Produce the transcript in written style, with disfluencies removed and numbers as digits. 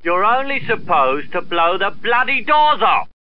You're only supposed to blow the bloody doors off.